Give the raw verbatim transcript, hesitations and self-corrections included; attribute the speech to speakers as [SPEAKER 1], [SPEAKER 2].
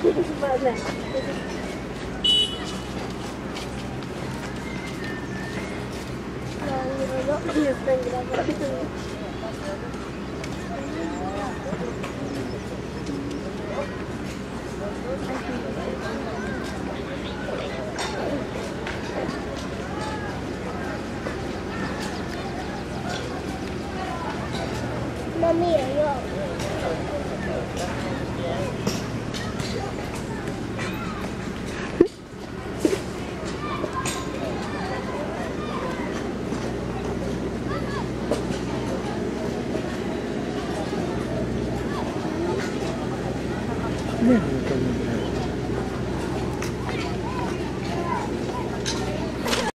[SPEAKER 1] Vabbè. No, no, io sto gravando. Mamma mia, io...
[SPEAKER 2] Vedi?